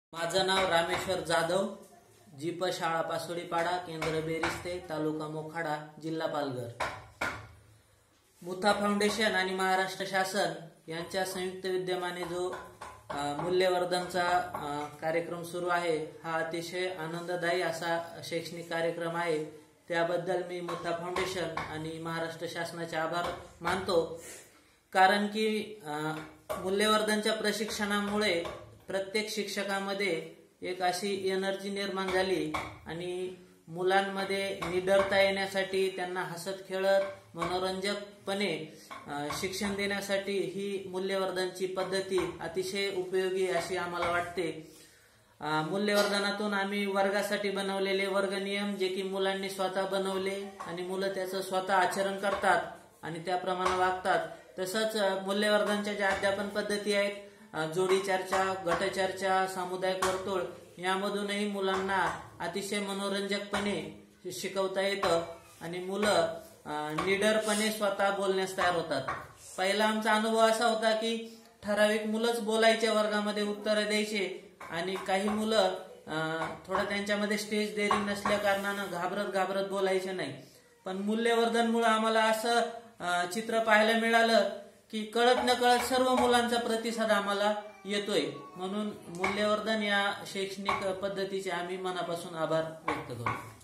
माझं नाव रामेश्वर जाधव, जीप शाळा पासोडीपाडा, केंद्र बेरिस्ते, तालुका मोखाडा, जिल्हा पालघर। मुथा फाउंडेशन आणि महाराष्ट्र शासन यांच्या संयुक्त विद्यमाने जो मूल्यवर्धनचा कार्यक्रम सुरू आहे, हा अतिशय आनंददायी असा शैक्षणिक कार्यक्रम आहे। त्याबद्दल मी मुथा फाउंडेशन आणि महाराष्ट्र शासनाचे आभार मानतो। कारण की मूल्यवर्धनच्या प्रशिक्षणामुळे प्रत्येक शिक्षकामध्ये एक अशी एनर्जी निर्माण झाली आणि मुलांमध्ये निडरता येण्यासाठी, त्यांना हसत खेळत मनोरंजकपणे शिक्षण देण्यासाठी ही मूल्यवर्धनची पद्धती अतिशय उपयोगी अशी आम्हाला वाटते। मूल्यवर्धनातून आम्ही वर्गासाठी बनवलेले वर्ग नियम, जे की मुलांनी स्वतः बनवले आणि मुलं त्याचं स्वतः आचरण करतात आणि त्याप्रमाणे वागतात। तसंच मूल्यवर्धनच्या ज्या अध्यापन पद्धती आहेत, जोडी चर्चा, गट चर्चा, सामुदायिक वर्तुळ, यामधूनही मुलांना अतिशय मनोरंजकपणे शिकवता येतं आणि मुलं निडरपणे स्वतः बोलण्यास तयार होतात। पहिला आमचा अनुभव असा होता की ठराविक मुलंच बोलायच्या वर्गामध्ये, उत्तर द्यायचे आणि काही मुलं थोडं त्यांच्यामध्ये स्टेज डेअरिंग नसल्या कारणानं घाबरत बोलायचे नाही। पण मूल्यवर्धनमुळे आम्हाला असं चित्र पाहायला मिळालं की कळत न कळत सर्व मुलांचा प्रतिसाद आम्हाला येतोय। म्हणून मूल्यवर्धन या शैक्षणिक पद्धतीचे आम्ही मनापासून आभार व्यक्त करतो।